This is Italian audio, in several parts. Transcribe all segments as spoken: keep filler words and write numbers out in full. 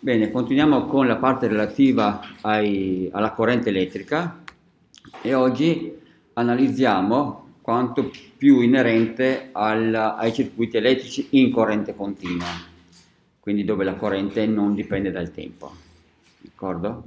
Bene, continuiamo con la parte relativa ai- alla corrente elettrica e oggi analizziamo quanto più inerente al- ai circuiti elettrici in corrente continua, quindi dove la corrente non dipende dal tempo. D'accordo?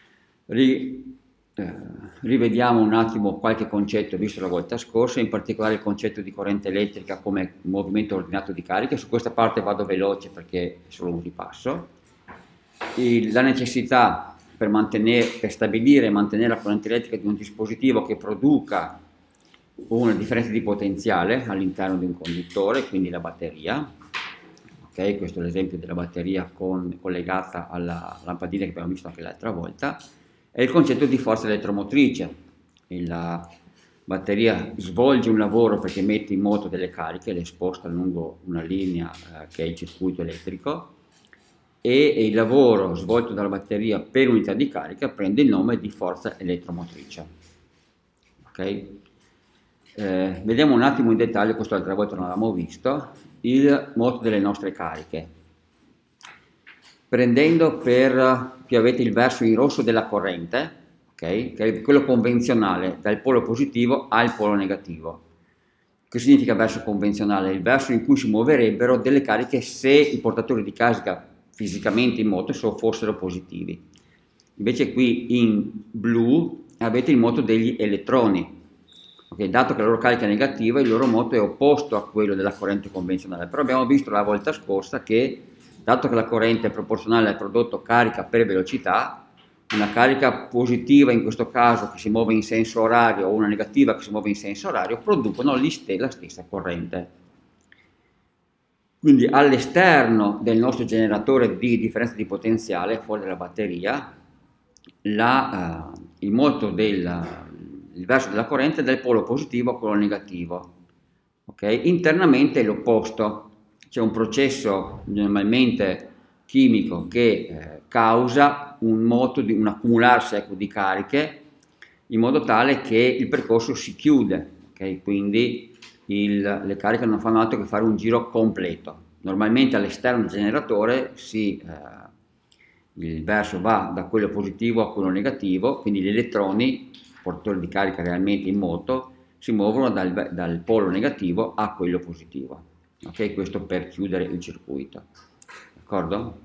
Ri- eh, rivediamo un attimo qualche concetto visto la volta scorsa, in particolare il concetto di corrente elettrica come movimento ordinato di cariche. Su questa parte vado veloce perché è solo un ripasso. Il- la necessità per, mantenere, per stabilire e mantenere la corrente elettrica di un dispositivo che produca una differenza di potenziale all'interno di un conduttore, quindi la batteria. Ok, questo è l'esempio della batteria con- collegata alla lampadina che abbiamo visto anche l'altra volta. È il concetto di forza elettromotrice. La batteria svolge un lavoro perché mette in moto delle cariche, le sposta lungo una linea eh, che è il circuito elettrico, e il lavoro svolto dalla batteria per unità di carica prende il nome di forza elettromotrice. Okay? Eh, vediamo un attimo in dettaglio, questo l'altra volta non l'avevamo visto, il moto delle nostre cariche. Prendendo per, qui avete il verso in rosso della corrente, okay? Che è quello convenzionale, dal polo positivo al polo negativo. Che significa verso convenzionale? Il verso in cui si muoverebbero delle cariche se i portatori di carica fisicamente in moto fossero positivi. Invece qui in blu avete il moto degli elettroni. Okay, dato che la loro carica è negativa, il loro moto è opposto a quello della corrente convenzionale, però abbiamo visto la volta scorsa che, dato che la corrente è proporzionale al prodotto carica per velocità, una carica positiva in questo caso che si muove in senso orario o una negativa che si muove in senso orario producono la stessa corrente. Quindi all'esterno del nostro generatore di differenza di potenziale, fuori dalla batteria, la, eh, il moto del il verso della corrente è del polo positivo a quello negativo. Okay? Internamente è l'opposto, c'è un processo normalmente chimico che eh, causa un moto di un accumularsi, ecco, di cariche in modo tale che il percorso si chiude, okay? Quindi il, le cariche non fanno altro che fare un giro completo. Normalmente all'esterno del generatore si, eh, il verso va da quello positivo a quello negativo, quindi gli elettroni, portatori di carica realmente in moto, si muovono dal, dal polo negativo a quello positivo. Ok, questo per chiudere il circuito. D'accordo?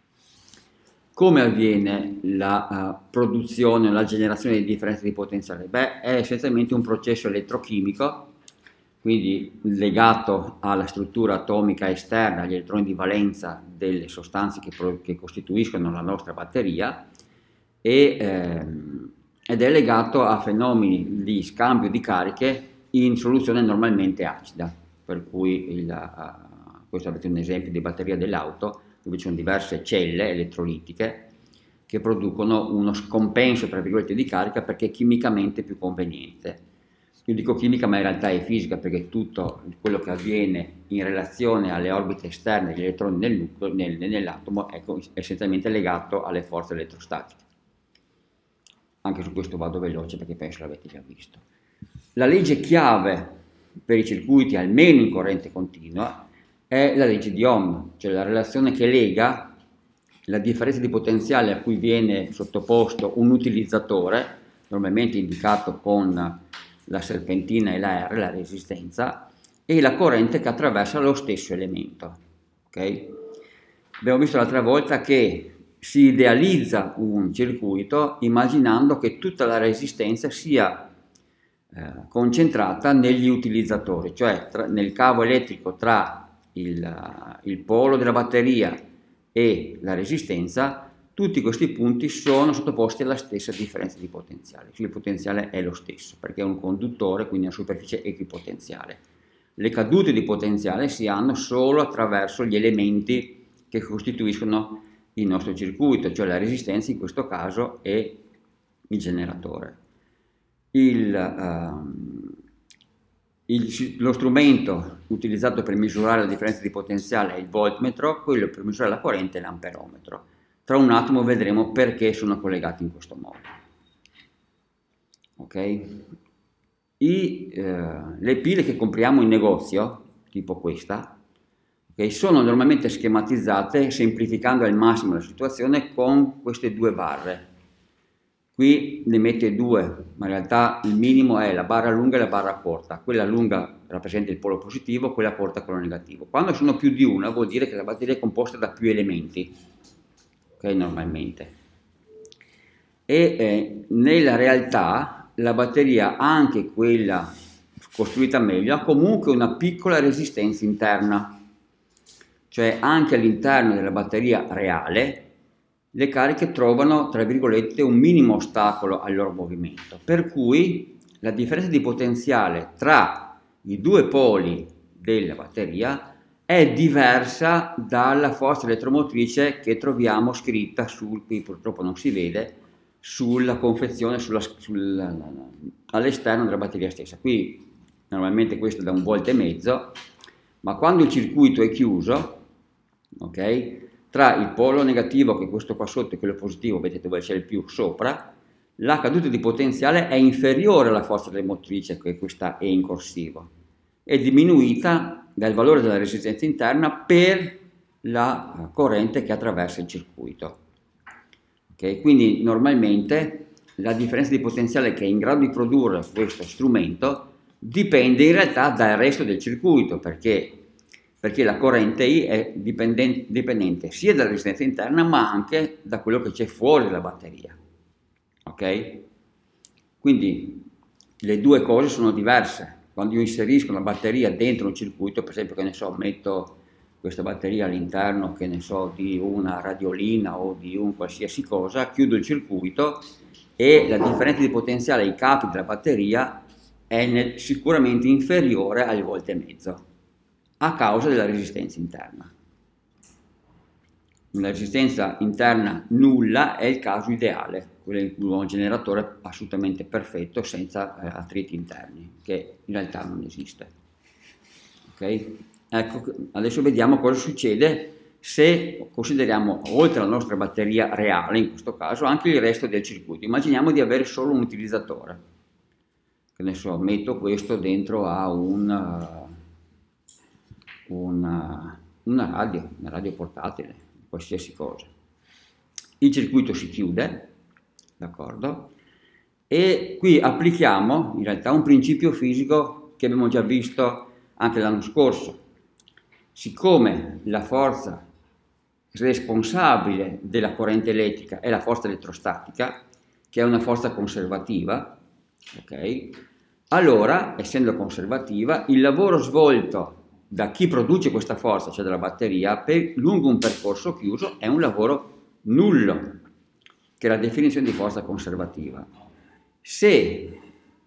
Come avviene la uh, produzione o la generazione di differenze di potenziale? Beh, è essenzialmente un processo elettrochimico, quindi legato alla struttura atomica esterna, agli elettroni di valenza delle sostanze che, pro- che costituiscono la nostra batteria, e, ehm, ed è legato a fenomeni di scambio di cariche in soluzione normalmente acida, per cui il, uh, questo avete un esempio di batteria dell'auto, dove ci sono diverse celle elettrolitiche che producono uno scompenso, tra virgolette, di carica perché è chimicamente più conveniente. Io dico chimica, ma in realtà è fisica, perché tutto quello che avviene in relazione alle orbite esterne degli elettroni nel nucleo, nel, nell'atomo, è essenzialmente legato alle forze elettrostatiche. Anche su questo vado veloce perché penso l'avete già visto. La legge chiave per i circuiti, almeno in corrente continua, è la legge di Ohm, cioè la relazione che lega la differenza di potenziale a cui viene sottoposto un utilizzatore, normalmente indicato con la serpentina e la R, la resistenza, e la corrente che attraversa lo stesso elemento. Okay? Abbiamo visto l'altra volta che si idealizza un circuito immaginando che tutta la resistenza sia eh, concentrata negli utilizzatori, cioè tra, nel cavo elettrico tra il, il polo della batteria e la resistenza. Tutti questi punti sono sottoposti alla stessa differenza di potenziale, cioè il potenziale è lo stesso perché è un conduttore, quindi una superficie equipotenziale. Le cadute di potenziale si hanno solo attraverso gli elementi che costituiscono il nostro circuito, cioè la resistenza in questo caso e il generatore. Il, uh, il, lo strumento utilizzato per misurare la differenza di potenziale è il voltmetro, quello per misurare la corrente è l'amperometro. Tra un attimo vedremo perché sono collegati in questo modo. Ok? I, eh, le pile che compriamo in negozio, tipo questa, Okay? Sono normalmente schematizzate, semplificando al massimo la situazione, con queste due barre. Qui ne mette due, ma in realtà il minimo è la barra lunga e la barra corta. Quella lunga rappresenta il polo positivo, quella corta quello negativo. Quando sono più di una vuol dire che la batteria è composta da più elementi, okay, normalmente. E eh, nella realtà la batteria, anche quella costruita meglio, ha comunque una piccola resistenza interna, cioè anche all'interno della batteria reale le cariche trovano, tra virgolette, un minimo ostacolo al loro movimento, per cui la differenza di potenziale tra i due poli della batteria è diversa dalla forza elettromotrice che troviamo scritta sul, qui purtroppo non si vede, sulla confezione, sulla, sulla, all'esterno della batteria stessa. Qui normalmente questo da un volt e mezzo, ma quando il circuito è chiuso, ok? Tra il polo negativo, che è questo qua sotto, e quello positivo, vedete dove c'è il più sopra, la caduta di potenziale è inferiore alla forza motrice, che questa è in corsivo, è diminuita dal valore della resistenza interna per la corrente che attraversa il circuito. Okay? Quindi normalmente la differenza di potenziale che è in grado di produrre questo strumento dipende in realtà dal resto del circuito, perché perché la corrente I è dipendente, dipendente sia dalla resistenza interna ma anche da quello che c'è fuori dalla batteria. Ok? Quindi le due cose sono diverse. Quando io inserisco una batteria dentro un circuito, per esempio, che ne so, metto questa batteria all'interno, che ne so, di una radiolina o di un qualsiasi cosa, chiudo il circuito e la differenza di potenziale ai capi della batteria è nel, sicuramente inferiore al volt e mezzo, a causa della resistenza interna. Una resistenza interna nulla è il caso ideale, quello in cui ho un generatore assolutamente perfetto senza eh, attriti interni, che in realtà non esiste. Okay? Ecco, adesso vediamo cosa succede se consideriamo, oltre alla nostra batteria reale, in questo caso, anche il resto del circuito. Immaginiamo di avere solo un utilizzatore. Che ne so, metto questo dentro a un... Una, una radio, una radio portatile, qualsiasi cosa. Il circuito si chiude, d'accordo? E qui applichiamo in realtà un principio fisico che abbiamo già visto anche l'anno scorso. Siccome la forza responsabile della corrente elettrica è la forza elettrostatica, che è una forza conservativa, ok? Allora, essendo conservativa, il lavoro svolto da chi produce questa forza, cioè dalla batteria, per, lungo un percorso chiuso è un lavoro nullo, che è la definizione di forza conservativa. Se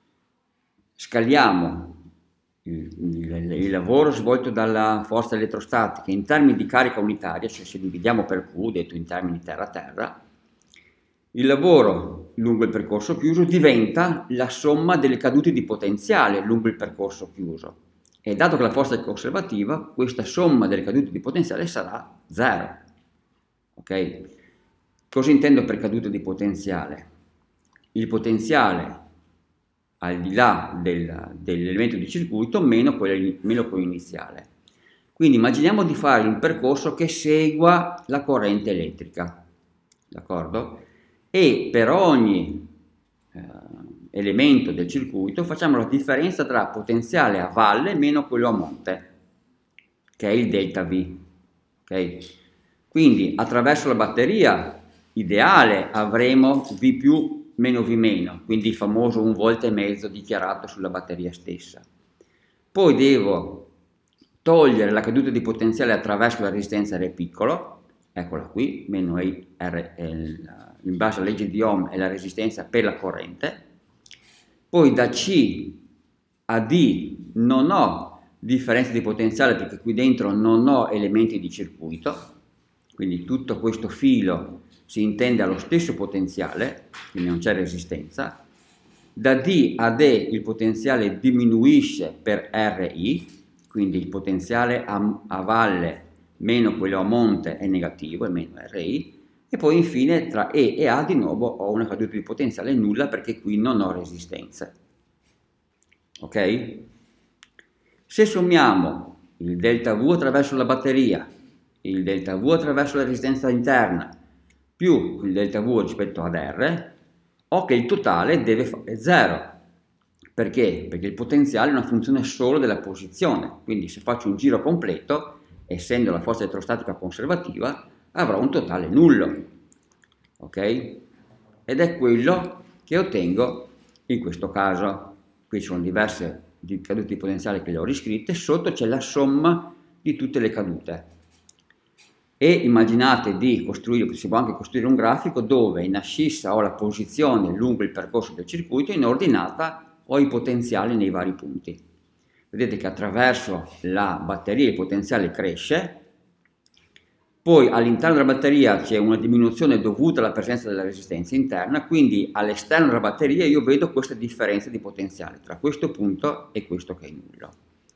scaliamo il, il, il lavoro svolto dalla forza elettrostatica in termini di carica unitaria, cioè se dividiamo per Q, detto in termini terra-terra, il lavoro lungo il percorso chiuso diventa la somma delle cadute di potenziale lungo il percorso chiuso. E dato che la forza è conservativa, questa somma delle cadute di potenziale sarà zero. Ok? Cosa intendo per caduta di potenziale? Il potenziale al di là del, dell'elemento di circuito meno quello, meno quello iniziale. Quindi immaginiamo di fare un percorso che segua la corrente elettrica, d'accordo? E per ogni eh, elemento del circuito facciamo la differenza tra potenziale a valle meno quello a monte, che è il delta V. Okay? Quindi attraverso la batteria ideale avremo V più meno V meno, quindi il famoso un volt e mezzo dichiarato sulla batteria stessa. Poi devo togliere la caduta di potenziale attraverso la resistenza R piccolo, eccola qui, meno R, in base alla legge di Ohm è la resistenza per la corrente. Poi da C a D non ho differenza di potenziale perché qui dentro non ho elementi di circuito, quindi tutto questo filo si intende allo stesso potenziale, quindi non c'è resistenza. Da D a D il potenziale diminuisce per R I, quindi il potenziale a, a valle meno quello a monte è negativo, è meno R I, e poi infine tra E e A di nuovo ho una caduta di potenziale nulla perché qui non ho resistenze. Ok? Se sommiamo il delta V attraverso la batteria, il delta V attraverso la resistenza interna, più il delta V rispetto ad R, ho che il totale deve fare zero. Perché? Perché il potenziale è una funzione solo della posizione, quindi se faccio un giro completo, essendo la forza elettrostatica conservativa, avrò un totale nullo, ok? Ed è quello che ottengo in questo caso. Qui ci sono diverse cadute di potenziale che le ho riscritte, sotto c'è la somma di tutte le cadute. E immaginate di costruire, si può anche costruire un grafico dove in ascissa ho la posizione lungo il percorso del circuito, in ordinata ho i potenziali nei vari punti. Vedete che attraverso la batteria il potenziale cresce, poi all'interno della batteria c'è una diminuzione dovuta alla presenza della resistenza interna, quindi all'esterno della batteria io vedo questa differenza di potenziale tra questo punto e questo che è nullo.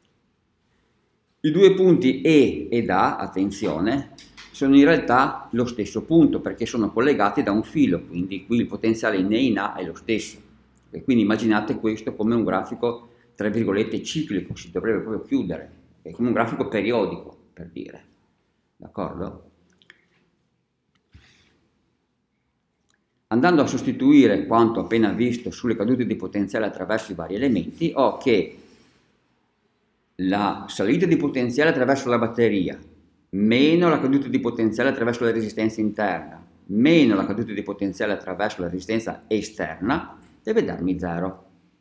I due punti E ed A, attenzione, sono in realtà lo stesso punto perché sono collegati da un filo, quindi qui il potenziale in E e in A è lo stesso. E quindi immaginate questo come un grafico, tra virgolette, ciclico, si dovrebbe proprio chiudere, è come un grafico periodico, per dire. D'accordo? Andando a sostituire quanto appena visto sulle cadute di potenziale attraverso i vari elementi, ho che la salita di potenziale attraverso la batteria, meno la caduta di potenziale attraverso la resistenza interna, meno la caduta di potenziale attraverso la resistenza esterna, deve darmi zero.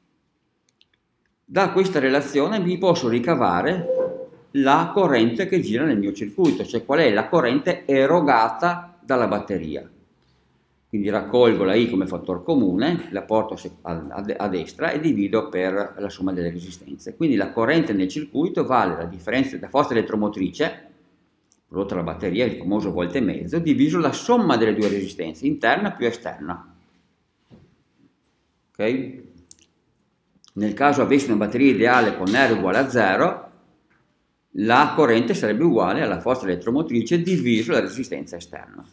Da questa relazione vi posso ricavare la corrente che gira nel mio circuito, cioè qual è la corrente erogata dalla batteria. Quindi raccolgo la I come fattore comune, la porto a destra e divido per la somma delle resistenze. Quindi la corrente nel circuito vale la differenza della forza elettromotrice prodotta dalla batteria, il famoso volt e mezzo, diviso la somma delle due resistenze, interna più esterna. Ok? Nel caso avessi una batteria ideale con R uguale a zero, la corrente sarebbe uguale alla forza elettromotrice diviso la resistenza esterna.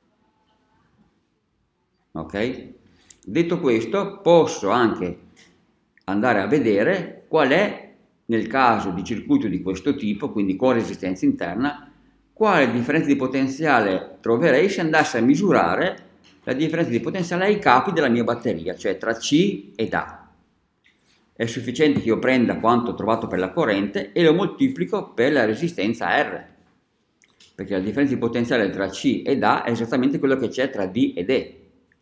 Ok? Detto questo, posso anche andare a vedere qual è, nel caso di circuito di questo tipo, quindi con resistenza interna, quale differenza di potenziale troverei se andassi a misurare la differenza di potenziale ai capi della mia batteria, cioè tra C ed A. È sufficiente che io prenda quanto ho trovato per la corrente e lo moltiplico per la resistenza R, perché la differenza di potenziale tra C ed A è esattamente quello che c'è tra D ed E.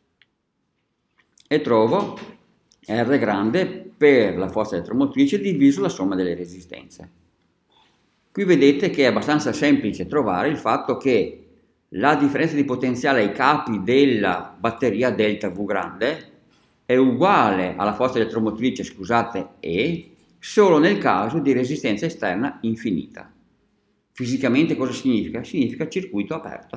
E trovo R grande per la forza elettromotrice diviso la somma delle resistenze. Qui vedete che è abbastanza semplice trovare il fatto che la differenza di potenziale ai capi della batteria delta V grande è uguale alla forza elettromotrice, scusate, E, solo nel caso di resistenza esterna infinita. Fisicamente cosa significa? Significa circuito aperto.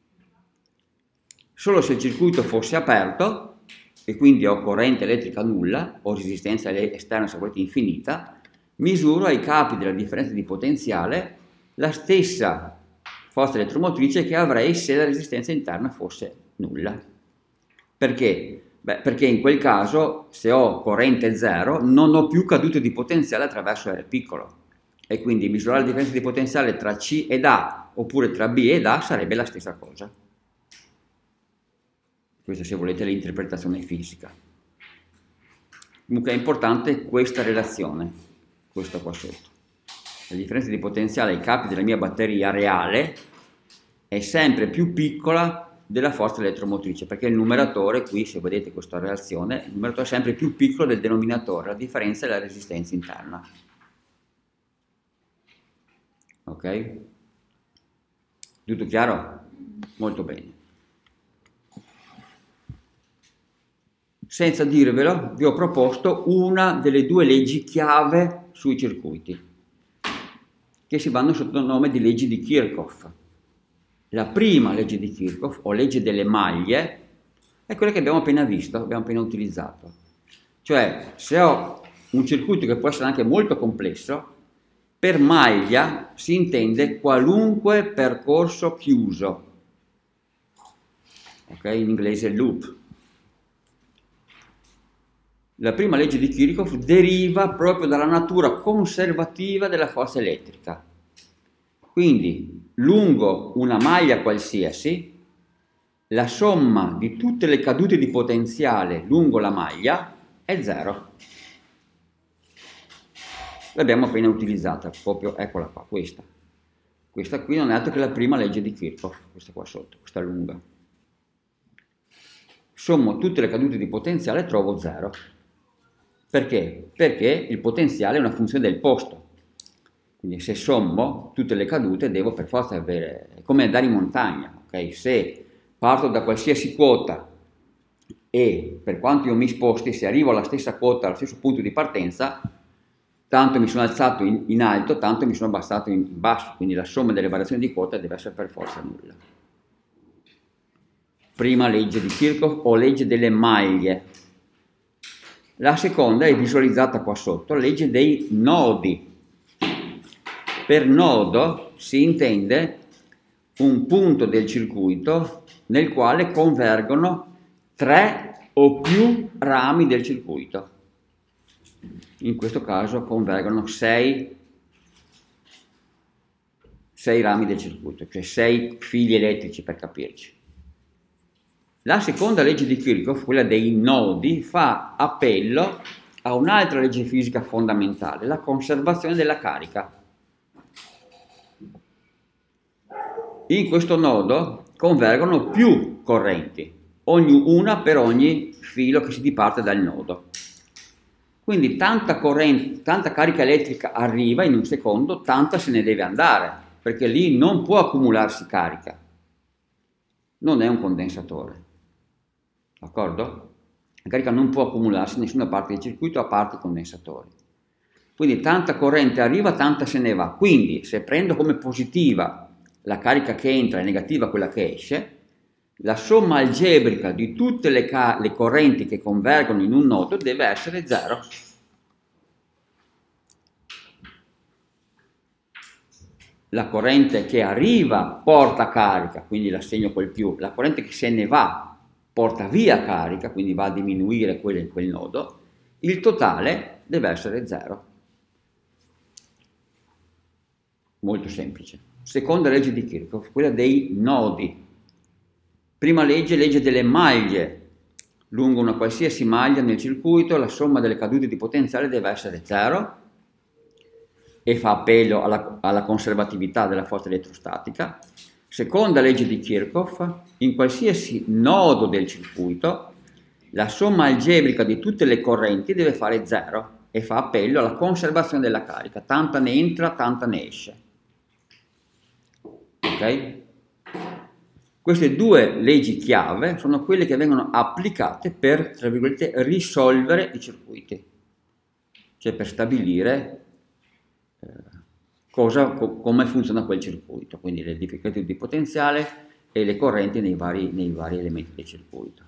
Solo se il circuito fosse aperto, e quindi ho corrente elettrica nulla, o resistenza esterna se volete infinita, misuro ai capi della differenza di potenziale la stessa forza elettromotrice che avrei se la resistenza interna fosse nulla. Perché? Beh, perché in quel caso, se ho corrente zero, non ho più cadute di potenziale attraverso R piccolo. E quindi misurare la differenza di potenziale tra C ed A, oppure tra B ed A, sarebbe la stessa cosa. Questa, se volete, è l'interpretazione fisica. Comunque è importante questa relazione, questa qua sotto. La differenza di potenziale ai capi della mia batteria reale è sempre più piccola della forza elettromotrice, perché il numeratore, qui se vedete questa relazione, il numeratore è sempre più piccolo del denominatore, la differenza è la resistenza interna. Ok? Tutto chiaro? Molto bene. Senza dirvelo, vi ho proposto una delle due leggi chiave sui circuiti, che si vanno sotto il nome di leggi di Kirchhoff. La prima legge di Kirchhoff, o legge delle maglie, è quella che abbiamo appena visto, abbiamo appena utilizzato. Cioè, se ho un circuito che può essere anche molto complesso, per maglia si intende qualunque percorso chiuso. Ok? In inglese loop. La prima legge di Kirchhoff deriva proprio dalla natura conservativa della forza elettrica. Quindi lungo una maglia qualsiasi, la somma di tutte le cadute di potenziale lungo la maglia è zero. L'abbiamo appena utilizzata, proprio, eccola qua, questa. Questa qui non è altro che la prima legge di Kirchhoff, questa qua sotto, questa lunga. Sommo tutte le cadute di potenziale e trovo zero. Perché? Perché il potenziale è una funzione del posto. Quindi se sommo tutte le cadute devo per forza avere, è come andare in montagna, ok? Se parto da qualsiasi quota e per quanto io mi sposti, se arrivo alla stessa quota, allo stesso punto di partenza, tanto mi sono alzato in, in alto, tanto mi sono abbassato in, in basso, quindi la somma delle variazioni di quota deve essere per forza nulla. Prima legge di Kirchhoff o legge delle maglie. La seconda è visualizzata qua sotto, legge dei nodi. Per nodo si intende un punto del circuito nel quale convergono tre o più rami del circuito. In questo caso convergono sei, sei rami del circuito, cioè sei fili elettrici per capirci. La seconda legge di Kirchhoff, quella dei nodi, fa appello a un'altra legge fisica fondamentale, la conservazione della carica. In questo nodo convergono più correnti, una per ogni filo che si diparte dal nodo. Quindi tanta corrente, tanta carica elettrica arriva in un secondo, tanta se ne deve andare, perché lì non può accumularsi carica. Non è un condensatore. D'accordo? La carica non può accumularsi in nessuna parte del circuito a parte i condensatori. Quindi tanta corrente arriva, tanta se ne va. Quindi se prendo come positiva la carica che entra e negativa quella che esce, la somma algebrica di tutte le, le correnti che convergono in un nodo deve essere zero. La corrente che arriva porta carica, quindi la segno col più. La corrente che se ne va porta via carica, quindi va a diminuire quel, quel nodo. Il totale deve essere zero. Molto semplice. Seconda legge di Kirchhoff, quella dei nodi. Prima legge, legge delle maglie. Lungo una qualsiasi maglia nel circuito la somma delle cadute di potenziale deve essere zero e fa appello alla, alla conservatività della forza elettrostatica. Seconda legge di Kirchhoff, in qualsiasi nodo del circuito la somma algebrica di tutte le correnti deve fare zero e fa appello alla conservazione della carica, tanta ne entra, tanta ne esce. Ok? Queste due leggi chiave sono quelle che vengono applicate per, tra virgolette, risolvere i circuiti, cioè per stabilire eh, cosa, co come funziona quel circuito, quindi le difficoltà di potenziale e le correnti nei vari, nei vari elementi del circuito.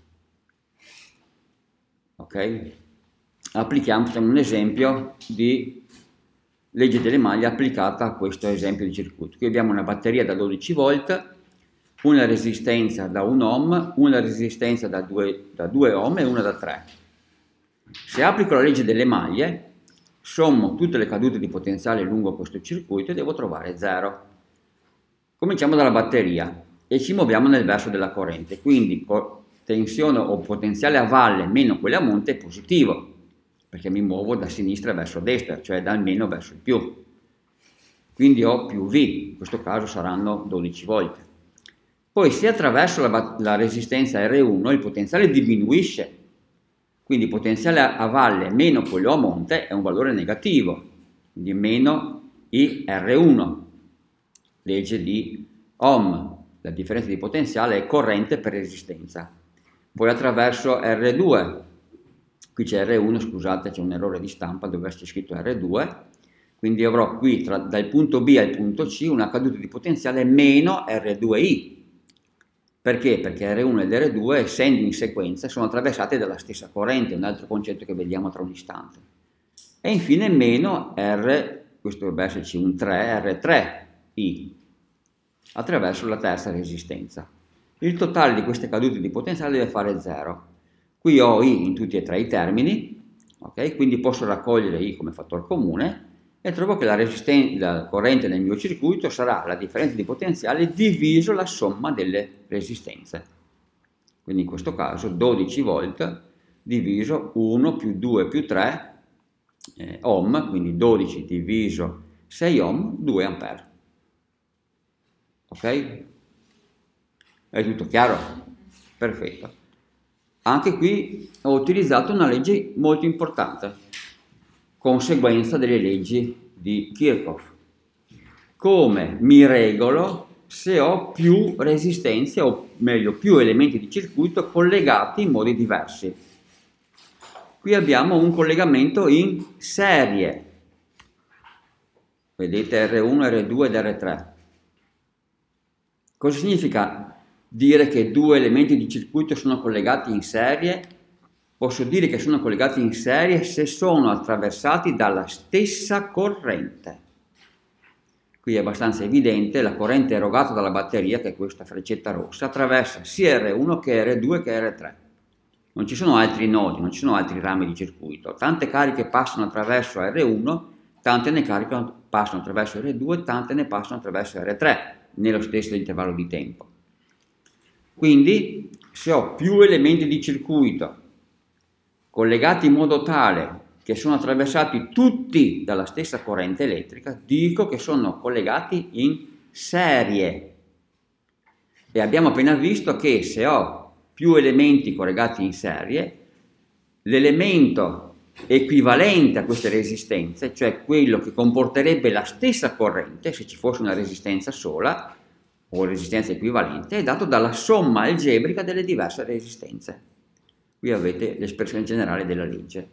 Ok? Applichiamo, facciamo un esempio di legge delle maglie applicata a questo esempio di circuito. Qui abbiamo una batteria da dodici volt, una resistenza da un ohm, una resistenza da due, da due ohm e una da tre. Se applico la legge delle maglie, sommo tutte le cadute di potenziale lungo questo circuito e devo trovare zero. Cominciamo dalla batteria e ci muoviamo nel verso della corrente, quindi tensione o potenziale a valle meno quella a monte è positivo, perché mi muovo da sinistra verso destra, cioè dal meno verso il più. Quindi ho più V, in questo caso saranno dodici volt. Poi se attraverso la, la resistenza R uno il potenziale diminuisce, quindi potenziale a valle meno quello a monte è un valore negativo, quindi meno I R uno, legge di Ohm, la differenza di potenziale è corrente per resistenza. Poi attraverso R due, qui c'è R uno, scusate c'è un errore di stampa, dove c'è scritto R due, quindi avrò qui tra, dal punto B al punto C una caduta di potenziale meno R due I. Perché? Perché R uno ed R due, essendo in sequenza, sono attraversate dalla stessa corrente, un altro concetto che vediamo tra un istante. E infine meno R, questo dovrebbe esserci un tre, R tre I, attraverso la terza resistenza. Il totale di queste cadute di potenziale deve fare zero. Qui ho I in tutti e tre i termini, okay? Quindi posso raccogliere I come fattore comune, e trovo che la, la corrente nel mio circuito sarà la differenza di potenziale diviso la somma delle resistenze. Quindi in questo caso dodici volt diviso uno più due più tre eh, ohm, quindi dodici diviso sei ohm, due ampere. Ok? È tutto chiaro? Perfetto. Anche qui ho utilizzato una legge molto importante, conseguenza delle leggi di Kirchhoff. Come mi regolo se ho più resistenze, o meglio più elementi di circuito collegati in modi diversi? Qui abbiamo un collegamento in serie. Vedete R uno, R due ed R tre. Cosa significa dire che due elementi di circuito sono collegati in serie? Posso dire che sono collegati in serie se sono attraversati dalla stessa corrente. Qui è abbastanza evidente, la corrente erogata dalla batteria, che è questa freccetta rossa, attraversa sia R uno che R due che R tre. Non ci sono altri nodi, non ci sono altri rami di circuito. Tante cariche passano attraverso R uno, tante ne caricano, passano attraverso R due, tante ne passano attraverso R tre, nello stesso intervallo di tempo. Quindi, se ho più elementi di circuito collegati in modo tale che sono attraversati tutti dalla stessa corrente elettrica, dico che sono collegati in serie. E abbiamo appena visto che se ho più elementi collegati in serie, l'elemento equivalente a queste resistenze, cioè quello che comporterebbe la stessa corrente se ci fosse una resistenza sola o resistenza equivalente, è dato dalla somma algebrica delle diverse resistenze. Qui avete l'espressione generale della legge.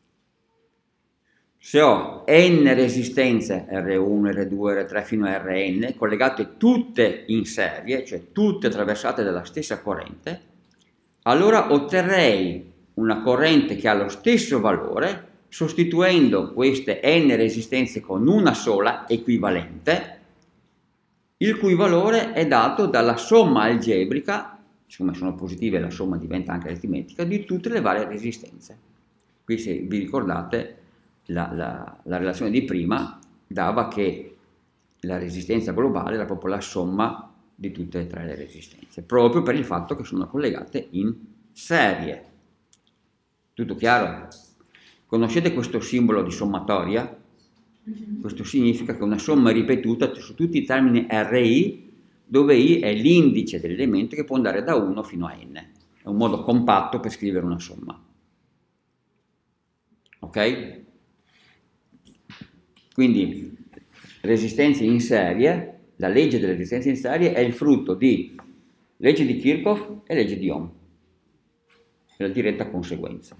Se ho n resistenze R uno, R due, R tre fino a Rn collegate tutte in serie, cioè tutte attraversate dalla stessa corrente, allora otterrei una corrente che ha lo stesso valore sostituendo queste n resistenze con una sola equivalente, il cui valore è dato dalla somma algebrica, siccome sono positive la somma diventa anche aritmetica, di tutte le varie resistenze. Qui, se vi ricordate, la, la, la relazione di prima dava che la resistenza globale era proprio la somma di tutte e tre le resistenze, proprio per il fatto che sono collegate in serie. Tutto chiaro? Conoscete questo simbolo di sommatoria? Questo significa che una somma è ripetuta su tutti i termini R I, dove I è l'indice dell'elemento che può andare da uno fino a n. È un modo compatto per scrivere una somma. Ok? Quindi resistenze in serie, la legge delle resistenze in serie è il frutto di legge di Kirchhoff e legge di Ohm, è la diretta conseguenza.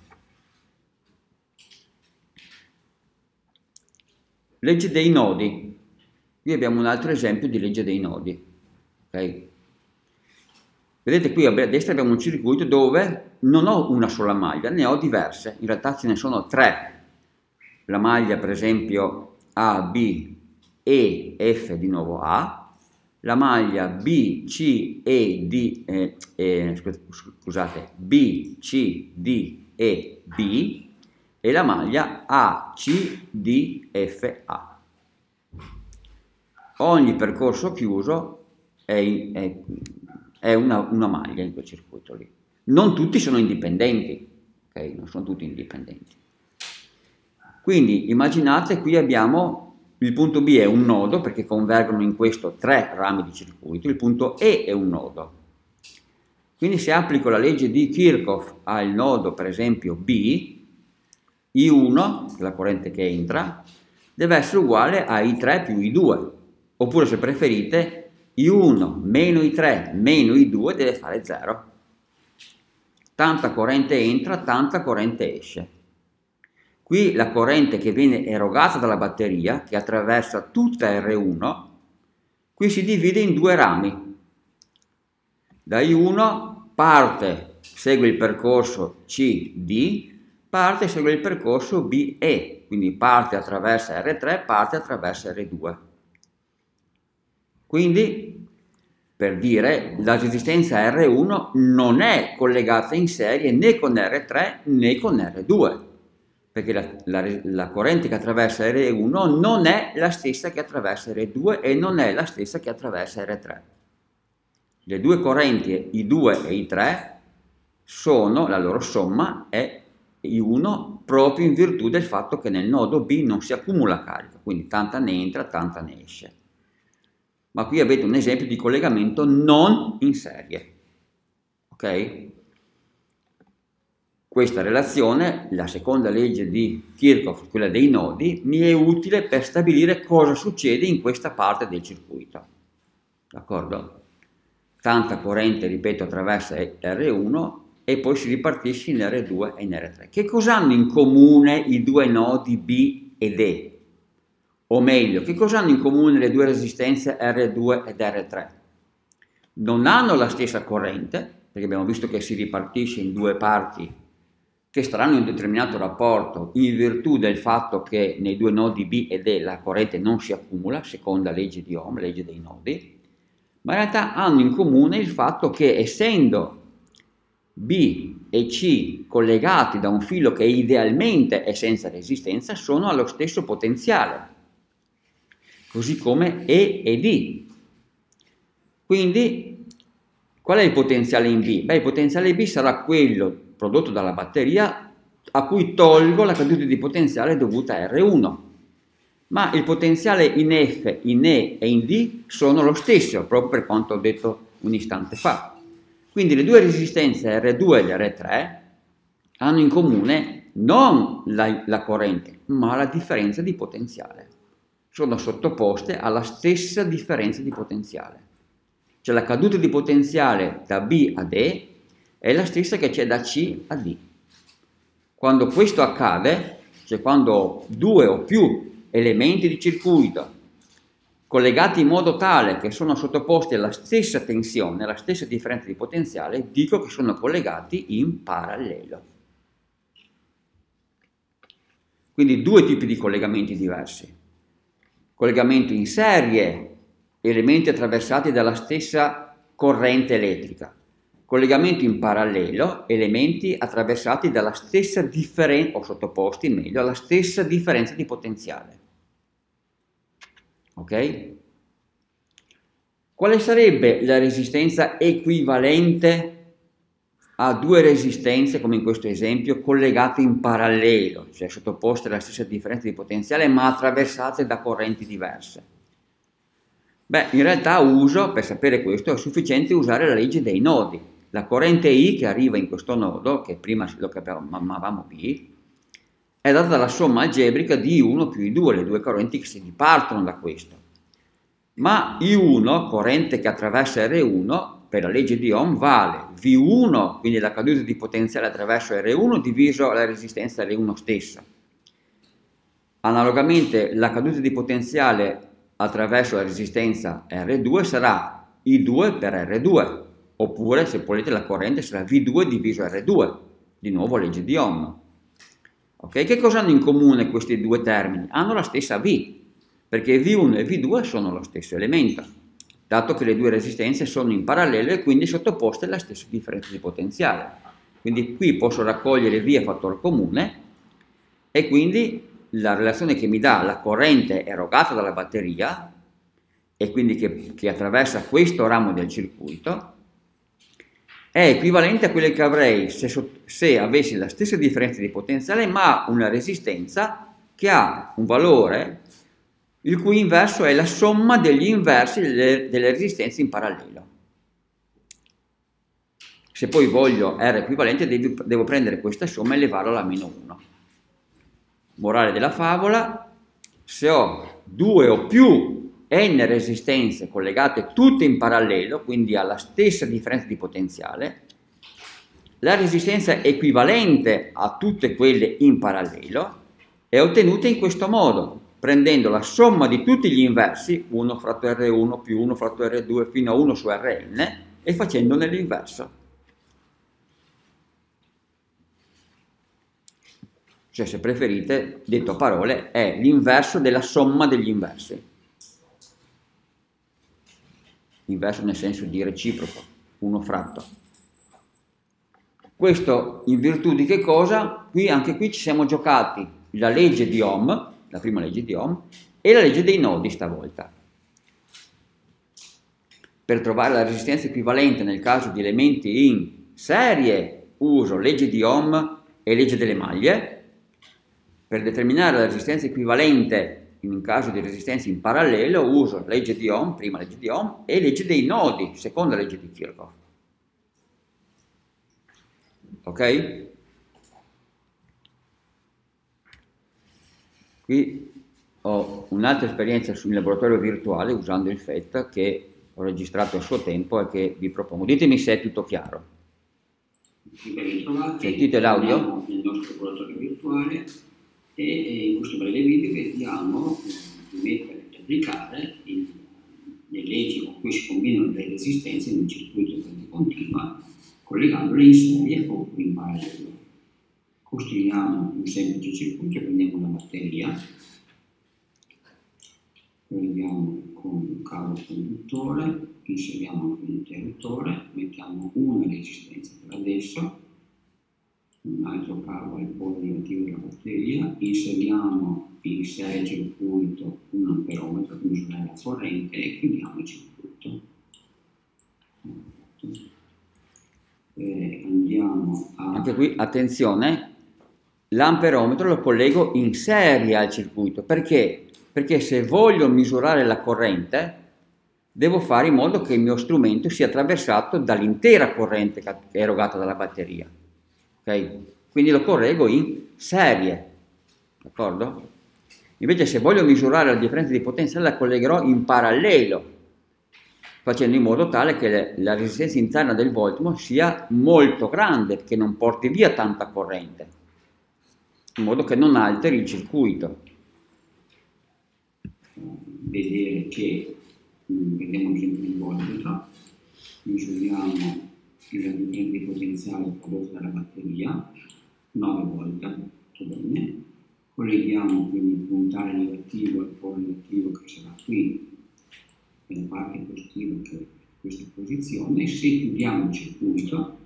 Legge dei nodi. Qui abbiamo un altro esempio di legge dei nodi. Okay? Vedete qui a destra abbiamo un circuito dove non ho una sola maglia, ne ho diverse, in realtà ce ne sono tre. La maglia per esempio A, B, E, F di nuovo A, la maglia B, C, E, D, eh, eh, scusate, B, C, D, E, B, e la maglia A, C, D, F, A. Ogni percorso chiuso è, è, è una, una maglia in quel circuito lì. Non tutti sono indipendenti, ok? Non sono tutti indipendenti. Quindi immaginate, qui abbiamo il punto B è un nodo perché convergono in questo tre rami di circuito, il punto E è un nodo. Quindi se applico la legge di Kirchhoff al nodo per esempio B, I uno, la corrente che entra, deve essere uguale a I tre più I due, oppure se preferite I uno meno I tre meno I due deve fare zero. Tanta corrente entra, tanta corrente esce. Qui la corrente che viene erogata dalla batteria, che attraversa tutta R uno, qui si divide in due rami. Da I uno parte, segue il percorso C D, parte segue il percorso B E, quindi parte attraversa R tre, parte attraversa R due. Quindi, per dire, la resistenza R uno non è collegata in serie né con R tre né con R due. perché la, la, la corrente che attraversa R uno non è la stessa che attraversa R due e non è la stessa che attraversa R tre. Le due correnti, I due e I tre, sono, la loro somma è I uno proprio in virtù del fatto che nel nodo B non si accumula carica, quindi tanta ne entra, tanta ne esce. Ma qui avete un esempio di collegamento non in serie. Ok? Questa relazione, la seconda legge di Kirchhoff, quella dei nodi, mi è utile per stabilire cosa succede in questa parte del circuito. D'accordo? Tanta corrente, ripeto, attraversa R uno e poi si ripartisce in R due e in R tre. Che cosa hanno in comune i due nodi B ed E? O meglio, che cosa hanno in comune le due resistenze R due ed R tre? Non hanno la stessa corrente, perché abbiamo visto che si ripartisce in due parti che staranno in un determinato rapporto in virtù del fatto che nei due nodi B ed E la corrente non si accumula, seconda legge di Ohm, legge dei nodi, ma in realtà hanno in comune il fatto che essendo B e C collegati da un filo che idealmente è senza resistenza, sono allo stesso potenziale, così come E e D. Quindi, qual è il potenziale in B? Beh, il potenziale B sarà quello prodotto dalla batteria a cui tolgo la caduta di potenziale dovuta a R uno. Ma il potenziale in F, in E e in D sono lo stesso, proprio per quanto ho detto un istante fa. Quindi le due resistenze R due e R tre hanno in comune non la, la corrente, ma la differenza di potenziale. Sono sottoposte alla stessa differenza di potenziale. Cioè la caduta di potenziale da B ad E è la stessa che c'è da C a D. Quando questo accade, cioè quando due o più elementi di circuito collegati in modo tale che sono sottoposti alla stessa tensione, alla stessa differenza di potenziale, dico che sono collegati in parallelo. Quindi due tipi di collegamenti diversi. Collegamento in serie, elementi attraversati dalla stessa corrente elettrica. Collegamento in parallelo, elementi attraversati dalla stessa differenza, o sottoposti meglio, alla stessa differenza di potenziale. Ok? Quale sarebbe la resistenza equivalente a due resistenze, come in questo esempio, collegate in parallelo, cioè sottoposte alla stessa differenza di potenziale, ma attraversate da correnti diverse? Beh, in realtà uso, per sapere questo, è sufficiente usare la legge dei nodi. La corrente I che arriva in questo nodo, che prima lo chiamavamo B, è data dalla somma algebrica di I uno più I due, le due correnti che si dipartono da questo. Ma I uno, corrente che attraversa R uno, per la legge di Ohm vale V uno, quindi la caduta di potenziale attraverso R uno, diviso la resistenza R uno stessa. Analogamente, la caduta di potenziale attraverso la resistenza R due sarà I due per R due, oppure, se volete, la corrente sarà V due diviso R due, di nuovo legge di Ohm. Okay? Che cosa hanno in comune questi due termini? Hanno la stessa V, perché V uno e V due sono lo stesso elemento, dato che le due resistenze sono in parallelo e quindi sottoposte alla stessa differenza di potenziale. Quindi qui posso raccogliere V a fattore comune e quindi la relazione che mi dà la corrente erogata dalla batteria e quindi che, che attraversa questo ramo del circuito è equivalente a quelle che avrei se, se avessi la stessa differenza di potenziale ma una resistenza che ha un valore il cui inverso è la somma degli inversi delle, delle resistenze in parallelo. Se poi voglio R equivalente devo, devo prendere questa somma e levarla alla meno uno. Morale della favola: se ho due o più n resistenze collegate tutte in parallelo, quindi alla stessa differenza di potenziale, la resistenza equivalente a tutte quelle in parallelo è ottenuta in questo modo, prendendo la somma di tutti gli inversi, uno fratto R uno più uno fratto R due fino a uno su Rn, e facendone l'inverso. Cioè, se preferite, detto a parole, è l'inverso della somma degli inversi. Inverso nel senso di reciproco, uno fratto. Questo in virtù di che cosa? qui, anche qui ci siamo giocati la legge di Ohm, la prima legge di Ohm, e la legge dei nodi stavolta. Per trovare la resistenza equivalente nel caso di elementi in serie uso legge di Ohm e legge delle maglie. Per determinare la resistenza equivalente in caso di resistenza in parallelo uso legge di Ohm, prima legge di Ohm, e legge dei nodi, seconda legge di Kirchhoff. Ok? Qui ho un'altra esperienza sul laboratorio virtuale usando il F E T che ho registrato a suo tempo e che vi propongo. Ditemi se è tutto chiaro. Sentite l'audio? Nel nostro laboratorio virtuale e in questo breve video vediamo di mettere e applicare il, le leggi con cui si combinano le resistenze in un circuito di corrente continua collegandole in serie oppure in parallelo. Costruiamo un semplice circuito, prendiamo una batteria, colleghiamo con un cavo conduttore, inseriamo anche un interruttore, mettiamo una resistenza per adesso, un altro cavo al polo negativo della batteria, inseriamo in serie circuito un amperometro per misurare la corrente e chiudiamo il circuito. E andiamo a... Anche qui, attenzione, l'amperometro lo collego in serie al circuito. Perché? Perché se voglio misurare la corrente, devo fare in modo che il mio strumento sia attraversato dall'intera corrente erogata dalla batteria. Okay? Quindi lo correggo in serie, d'accordo? Invece se voglio misurare la differenza di potenziale la collegherò in parallelo, facendo in modo tale che le, la resistenza interna del voltmetro sia molto grande, che non porti via tanta corrente, in modo che non alteri il circuito. Vedere che, vediamo un esempio di voltmetro, misuriamo la differenza di potenziale prodotta dalla batteria, nove volte, tutto bene, colleghiamo quindi il puntale negativo al polo negativo che sarà qui e la parte positiva che è questa posizione. Se chiudiamo il circuito,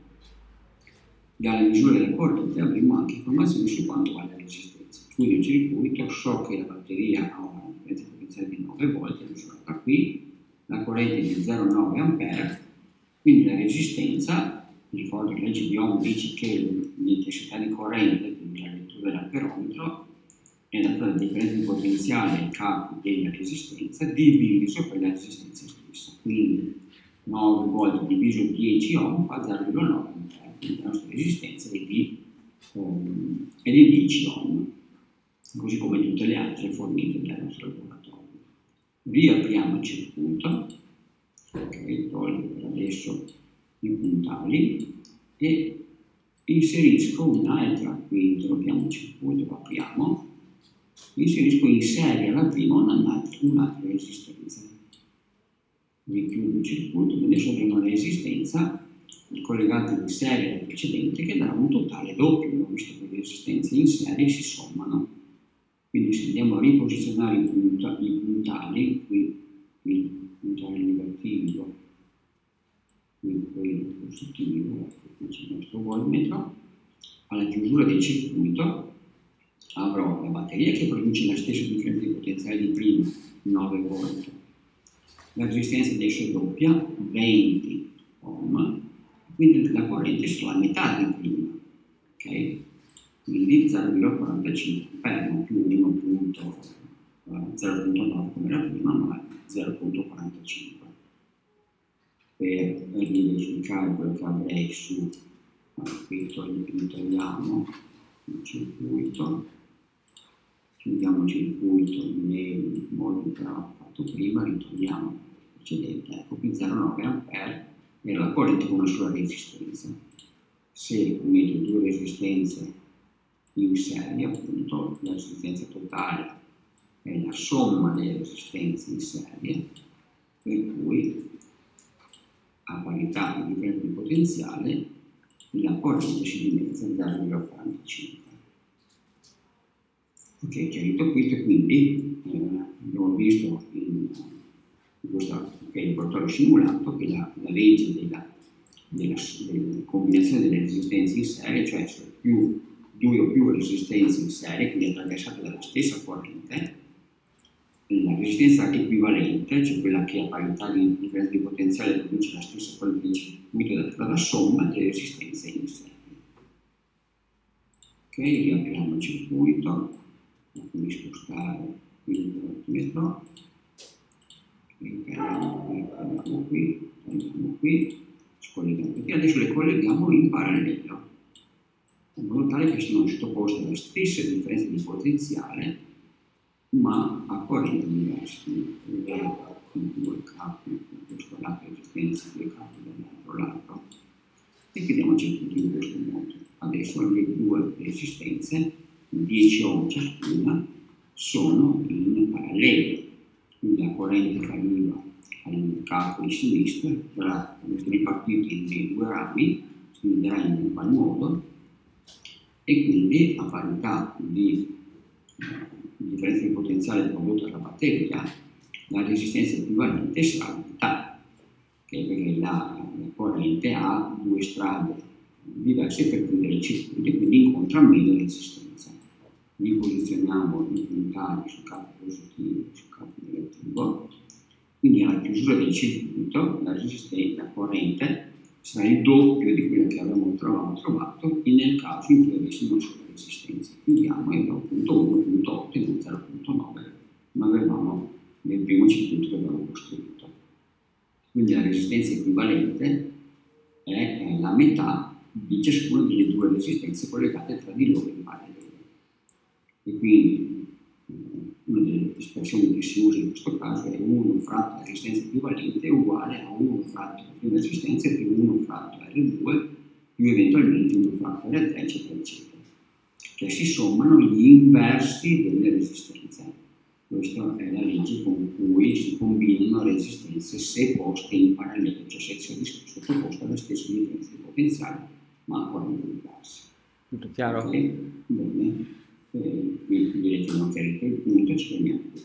dalla misura della corrente avremo anche informazioni su quanto vale la resistenza. Chiudo il circuito, so che la batteria ha una differenza di potenziale di nove volte, misurata qui, la corrente è di zero virgola nove ampere, quindi la resistenza, ricordo che la legge di Ohm dice che l'intensità di corrente, quindi la lettura dell'amperometro, è data dalla differenza di potenziale al capo della resistenza diviso per la resistenza stessa. Quindi nove volte diviso dieci ohm fa zero virgola nove ampere, quindi la nostra resistenza è di, um, è di dieci ohm, così come tutte le altre fornite dal nostro laboratorio. Riapriamo il circuito, ok, tolgo per adesso i puntali e inserisco un'altra, qui interrompiamo il circuito, lo apriamo, inserisco in serie alla prima un'altra, un'altra resistenza. Richiudo il circuito, quindi adesso avremo una resistenza collegata in serie alla precedente che darà un totale doppio, abbiamo visto che le resistenze in serie si sommano. Quindi se andiamo a riposizionare i, punta, i puntali, qui il puntale negativo, qui quello positivo, ecco, qui c'è il nostro voltmetro, alla chiusura del circuito avrò la batteria che produce la stessa differenza di potenziale di prima, nove volt. La resistenza adesso è doppia, venti ohm, quindi la corrente sarà la metà di prima, ok? Quindi zero virgola quarantacinque ampere, non più uno zero virgola nove come era prima, ma zero virgola quarantacinque. Per verificare quello che avrei su, qui togliamo il circuito, chiudiamo il circuito nel modo che avevamo fatto prima, ritogliamo il precedente, ecco qui zero virgola nove ampere era la corrente con una sola resistenza. Se metto due resistenze in serie, appunto, la resistenza totale è la somma delle resistenze in serie, per cui a parità di differenza di potenziale la corrente si dimezza a zero virgola quarantacinque. Ok, chiarito questo, quindi eh, abbiamo visto in, in questo okay, laboratorio simulato che la, la legge della, della, della combinazione delle resistenze in serie, cioè se più due o più resistenze in serie, quindi attraversate dalla stessa corrente, la resistenza equivalente, cioè quella che a parità di differenza di potenziale produce la stessa corrente di circuito data dalla somma delle resistenze in serie. Ok, riapriamo il circuito, quindi spostare qui il voltmetro, carichiamo qui, carichiamo qui, carichiamo qui, scolleghiamo qui, adesso le colleghiamo in parallelo, in modo tale che siano sottoposte alla stessa differenza di potenziale, ma a correnti diverse, quindi due capi, da questo lato resistenza, due capi dall'altro lato, e chiudiamo il circuito in questo modo. Adesso le due resistenze, dieci ohm ciascuna, sono in parallelo, quindi la corrente che arriva al capo di sinistra sarà ripartita in due rami, si dividerà in ugual modo, e quindi a parità di differenza di potenziale prodotta dalla batteria, la resistenza equivalente sarà la metà, che perché la, la corrente ha due strade diverse per chiudere il circuito e quindi incontra meno resistenza. Li posizioniamo i puntali sul capo positivo e sul capo negativo, quindi alla chiusura del circuito la, la corrente sarà il doppio di quella che avevamo trovato, trovato nel caso in cui avessimo solo resistenza. Chiudiamo e abbiamo punto uno, punto otto e non zero punto nove, ma avevamo nel primo circuito che abbiamo costruito. Quindi la resistenza equivalente è la metà di ciascuna delle due resistenze collegate tra di loro in parallelo. E quindi una delle espressioni che si usa in questo caso è uno fratto la resistenza equivalente uguale a uno fratto la prima resistenza più uno fratto R due più eventualmente uno fratto R tre, eccetera, eccetera. Cioè si sommano gli inversi delle resistenze. Questa è la legge con cui si combinano resistenze se poste in parallelo, cioè se sono sottoposte alla stessa differenza di potenziale, ma a correnti diverse. Tutto chiaro? Okay. Bene. Eh, qui vedete una chiarita il punto e ci fermiamo qui.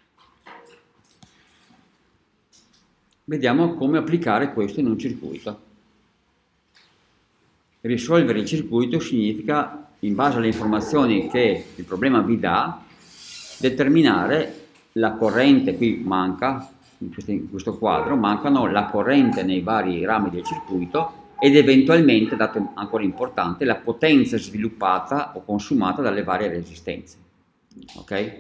Vediamo come applicare questo in un circuito. Risolvere il circuito significa, in base alle informazioni che il problema vi dà, determinare la corrente. Qui manca, in questo, in questo quadro, mancano la corrente nei vari rami del circuito ed eventualmente, dato ancora importante, la potenza sviluppata o consumata dalle varie resistenze. Ok?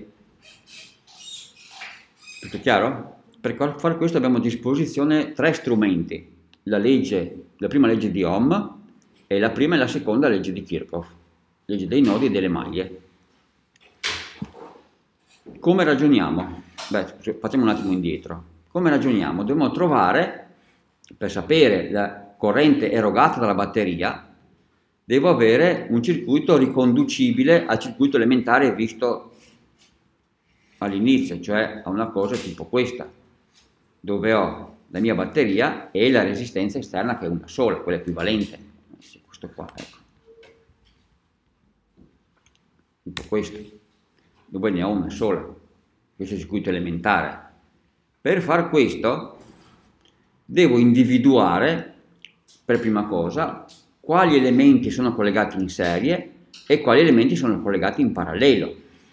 Tutto chiaro? Per fare questo abbiamo a disposizione tre strumenti: la legge, la prima legge di Ohm e la prima e la seconda legge di Kirchhoff, legge dei nodi e delle maglie. Come ragioniamo? Beh, facciamo un attimo indietro. Come ragioniamo? Dobbiamo trovare, per sapere la corrente erogata dalla batteria, devo avere un circuito riconducibile al circuito elementare visto all'inizio, cioè a una cosa tipo questa, dove ho la mia batteria e la resistenza esterna che è una sola, quella equivalente. Questo qua, ecco. Tipo questo, dove ne ho una sola. Questo è il circuito elementare. Per far questo devo individuare, per prima cosa, quali elementi sono collegati in serie e quali elementi sono collegati in parallelo.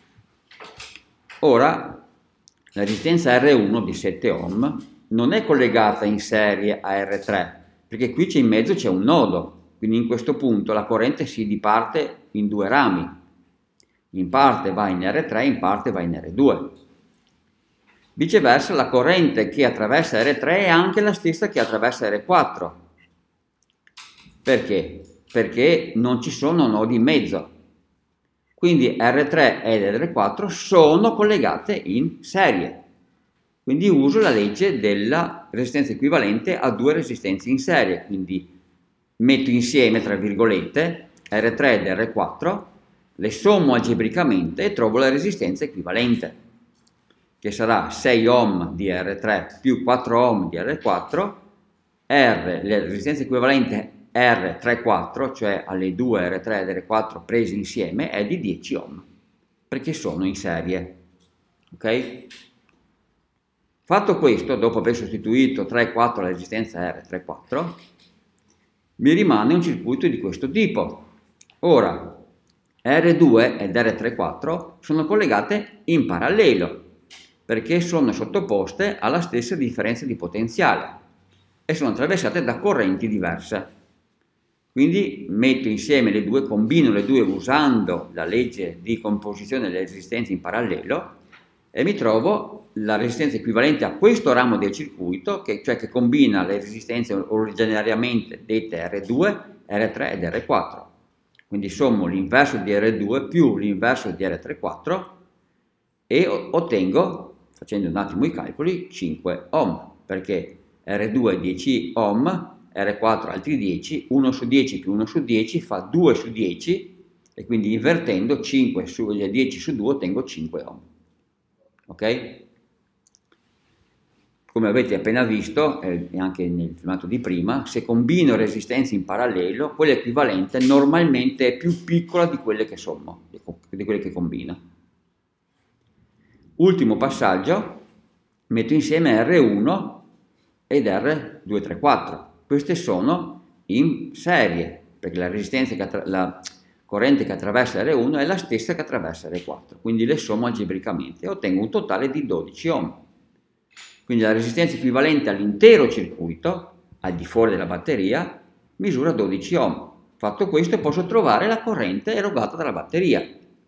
Ora, la resistenza R uno di sette ohm non è collegata in serie a R tre, perché qui c'è in mezzo c'è un nodo, quindi in questo punto la corrente si diparte in due rami, in parte va in R tre, in parte va in R due. Viceversa, la corrente che attraversa R tre è anche la stessa che attraversa R quattro. Perché? Perché non ci sono nodi in mezzo. Quindi R tre ed R quattro sono collegate in serie. Quindi uso la legge della resistenza equivalente a due resistenze in serie. Quindi metto insieme, tra virgolette, R tre ed R quattro, le sommo algebricamente e trovo la resistenza equivalente, che sarà sei ohm di R tre più quattro ohm di R quattro, R, la resistenza equivalente R tre quattro, cioè alle due R tre ed R quattro prese insieme, è di dieci ohm, perché sono in serie. Ok? Fatto questo, dopo aver sostituito tre e quattro alla resistenza R tre quattro, mi rimane un circuito di questo tipo. Ora, R due ed R tre quattro sono collegate in parallelo perché sono sottoposte alla stessa differenza di potenziale e sono attraversate da correnti diverse. Quindi metto insieme le due, combino le due usando la legge di composizione delle resistenze in parallelo e mi trovo la resistenza equivalente a questo ramo del circuito, che, cioè che combina le resistenze originariamente dette R due, R tre ed R quattro. Quindi sommo l'inverso di R due più l'inverso di R tre quattro e ottengo, facendo un attimo i calcoli, cinque ohm, perché R due è dieci ohm, R quattro altri dieci, uno su dieci più uno su dieci fa due su dieci e quindi invertendo cinque su dieci su due ottengo cinque ohm. Ok? Come avete appena visto, eh, e anche nel filmato di prima, se combino resistenze in parallelo, quella equivalente normalmente è più piccola di quelle che sommo, di quelle che combino. Ultimo passaggio, metto insieme R uno ed R due tre quattro. Queste sono in serie, perché la resistenza che la corrente che attraversa R uno è la stessa che attraversa R quattro, quindi le sommo algebricamente e ottengo un totale di dodici ohm. Quindi la resistenza equivalente all'intero circuito, al di fuori della batteria, misura dodici ohm. Fatto questo posso trovare la corrente erogata dalla batteria,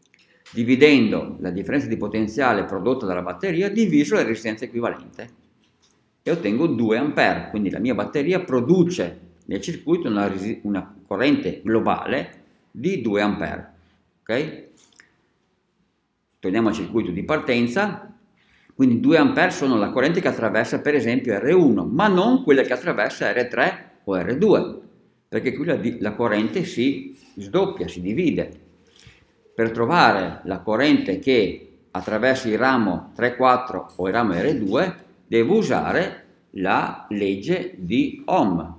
dividendo la differenza di potenziale prodotta dalla batteria diviso la resistenza equivalente e ottengo due ampere, quindi la mia batteria produce nel circuito una, una corrente globale di due ampere. Okay? Torniamo al circuito di partenza. Quindi due ampere sono la corrente che attraversa per esempio R uno, ma non quella che attraversa R tre o R due, perché qui la, la corrente si sdoppia, si divide. Per trovare la corrente che attraversa il ramo tre quattro o il ramo R due, devo usare la legge di Ohm.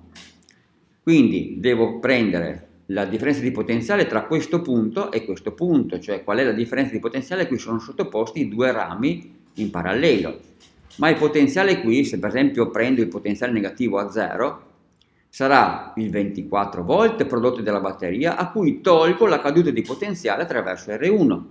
Quindi devo prendere la differenza di potenziale tra questo punto e questo punto, cioè qual è la differenza di potenziale a cui sono sottoposti i due rami in parallelo, ma il potenziale qui, se per esempio prendo il potenziale negativo a zero, sarà il ventiquattro volt prodotto dalla batteria a cui tolgo la caduta di potenziale attraverso R uno.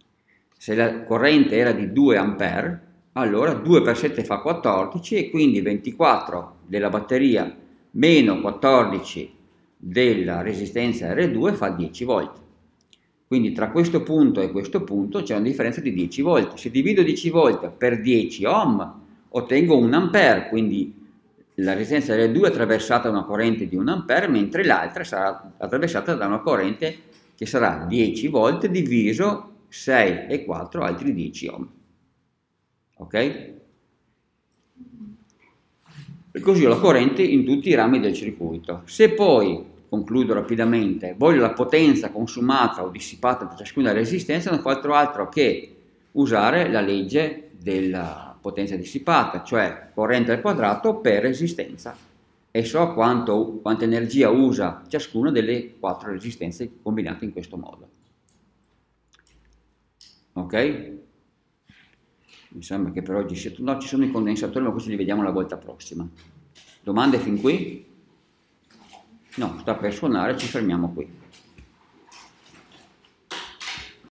Se la corrente era di due ampere, allora due per sette fa quattordici e quindi ventiquattro della batteria meno quattordici della resistenza R due fa dieci volt. Quindi tra questo punto e questo punto c'è una differenza di dieci volt. Se divido dieci volt per dieci ohm ottengo un ampere, quindi la resistenza R due è attraversata da una corrente di un ampere, mentre l'altra sarà attraversata da una corrente che sarà dieci volt diviso sei e quattro altri dieci ohm. Ok? E così ho la corrente in tutti i rami del circuito. Se poi, concludo rapidamente, voglio la potenza consumata o dissipata da ciascuna resistenza, non faccio altro che usare la legge della potenza dissipata, cioè corrente al quadrato per resistenza, e so quanto, quanta energia usa ciascuna delle quattro resistenze combinate in questo modo. Ok? Mi sembra che per oggi sia tutto. No, ci sono i condensatori, ma questi li vediamo la volta prossima. Domande fin qui? No, sta per suonare, ci fermiamo qui.